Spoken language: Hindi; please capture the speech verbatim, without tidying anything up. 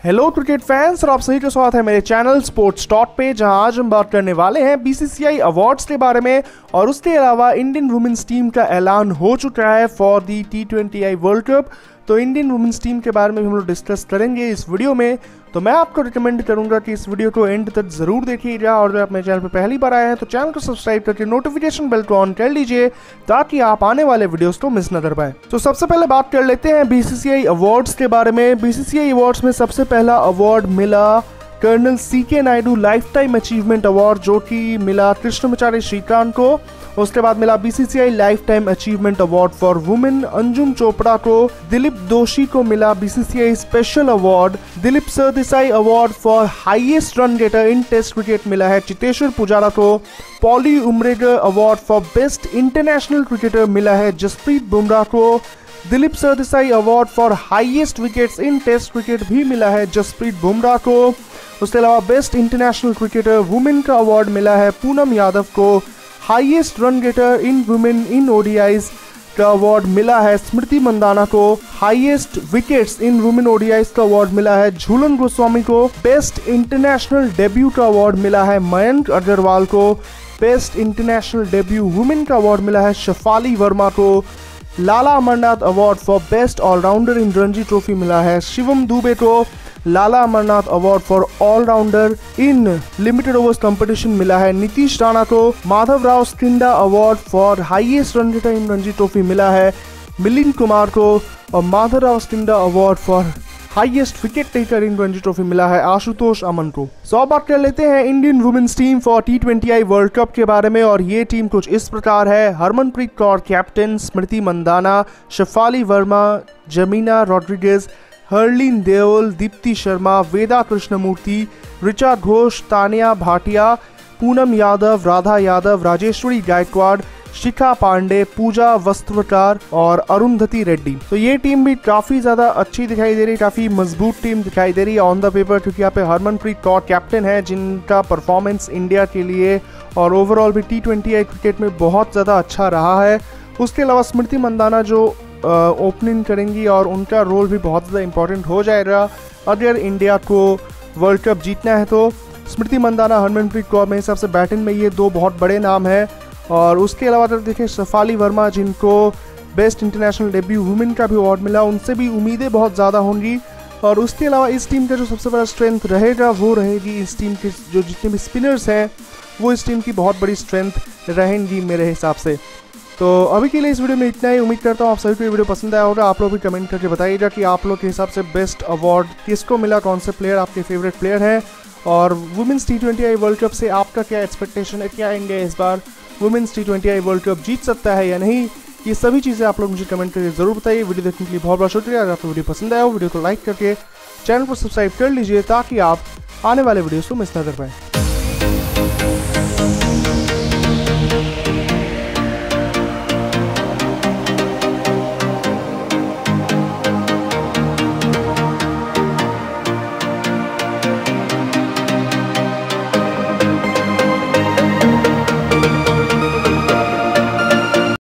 हेलो क्रिकेट फैंस और आप सभी का स्वागत है मेरे चैनल स्पोर्ट्स टॉक पे, जहां आज हम बात करने वाले हैं बीसीसीआई अवार्ड्स के बारे में। और उसके अलावा इंडियन वुमेन्स टीम का ऐलान हो चुका है for the T twenty I world cup. तो इंडियन वुमेन्स टीम के बारे में हम लोग डिस्कस करेंगे इस वीडियो में। तो मैं आपको रिकमेंड करूंगा कि इस वीडियो को एंड तक जरूर देखिएगा। और अगर आप मेरे चैनल पर पहली बार आए हैं तो चैनल को सब्सक्राइब करके नोटिफिकेशन बेल को ऑन कर लीजिए ताकि आप आने वाले वीडियोस को मिस न कर पाए। तो सबसे पहले बात कर लेते हैं बीसीसीआई अवार्ड्स के बारे में। बीसीसीआई अवार्ड्स में सबसे पहला अवार्ड मिला colonel C K Naidu life time achievement award, जो कि मिला कृष्णमचारी श्रीकांत को। उसके बाद मिला BCCI life time achievement award for women Anjum Chopra को। दिलीप दोषी को मिला BCCI special award. Dilip Sardesai award for highest run getter in test cricket मिला है चितेश्वर पुजारा को। Polly Umrigar award for best international cricketer मिला है जसप्रीत बुमराह को। Dilip Sardesai award for highest wickets in test cricket भी मिला है जसप्रीत बुमराह को। उसके अलावा बेस्ट इंटरनेशनल क्रिकेटर वुमेन का अवार्ड मिला है पूनम यादव को। Highest run getter in women in ODIs का अवार्ड मिला है स्मृति मंदाना को। Highest wickets in women ODIs का अवार्ड मिला है झूलन गोस्वामी को। बेस्ट इंटरनेशनल डेब्यू का अवार्ड मिला है मयंक अग्रवाल को। बेस्ट इंटरनेशनल डेब्यू वुमेन का अवार्ड मिला है शफाली वर्मा को। Lala Amarnath award for best allrounder in Ranji trophy मिला है शिवम दुबे को। Lala Amarnath award for allrounder in limited overs competition मिला है नीतीश राणा को। Madhav Rao Scindia award for highest run getter in Ranji trophy मिला है मिलिंद कुमार को। और Madhav Rao Scindia award for highest wicket taker in Ranji trophy मिला है आशुतोष अमन को। सो अब बात कर लेते हैं Indian women's team for T twenty I world cup के बारे में। और ये टीम कुछ इस प्रकार है। हरमनप्रीत कौर कैप्टन, स्मृति मंदाना, शफाली वर्मा, जेमिमा रॉड्रिगेज, हरलीन देओल, दीप्ति शर्मा, वेदा कृष्णमूर्ति, रिचा घोष, तानिया भाटिया, पूनम यादव, राधा यादव, राजेश्वरी गायकवाड, शिखा पांडे, पूजा वस्त्रकार और अरुंधति रेड्डी। तो ये टीम भी काफ़ी ज़्यादा अच्छी दिखाई दे रही है, काफ़ी मजबूत टीम दिखाई दे रही है ऑन द पेपर, क्योंकि यहाँ पे हरमनप्रीत कौर कैप्टन है जिनका परफॉर्मेंस इंडिया के लिए और ओवरऑल भी टी ट्वेंटी आई क्रिकेट में बहुत ज़्यादा अच्छा रहा है। उसके अलावा स्मृति मंदाना जो ओपनिंग करेंगी और उनका रोल भी बहुत ज़्यादा इंपॉर्टेंट हो जाएगा अगर इंडिया को वर्ल्ड कप जीतना है। तो स्मृति मंदाना, हरमनप्रीत कौर मेरे हिसाब से बैटिंग में ये दो बहुत बड़े नाम हैं। और उसके अलावा अगर देखें शफाली वर्मा, जिनको बेस्ट इंटरनेशनल डेब्यू वुमेन का भी अवार्ड मिला, उनसे भी उम्मीदें बहुत ज़्यादा होंगी। और उसके अलावा इस टीम का जो सबसे बड़ा स्ट्रेंथ रहेगा वो रहेगी इस टीम के जो जितने भी स्पिनर्स हैं वो इस टीम की बहुत बड़ी स्ट्रेंथ रहेंगी मेरे हिसाब से। तो अभी के लिए इस वीडियो में इतना ही। उम्मीद करता हूँ आप सभी को ये वीडियो पसंद आया होगा। आप लोग भी कमेंट करके बताइएगा कि आप लोग के हिसाब से बेस्ट अवार्ड किसको मिला, कौन से प्लेयर आपके फेवरेट प्लेयर हैं। और women's T twenty I world cup से आपका क्या एक्सपेक्टेशन है, क्या इंडिया इस बार women's T twenty I world cup जीत सकता है या नहीं, ये सभी चीज़ें आप लोग मुझे कमेंट करके जरूर बताइए। वीडियो देखने के लिए बहुत बहुत शुक्रिया। अगर आपको वीडियो पसंद आया हो वीडियो को लाइक करके चैनल को सब्सक्राइब कर लीजिए ताकि आप आने वाले वीडियोस को मिस न कर पाएँ।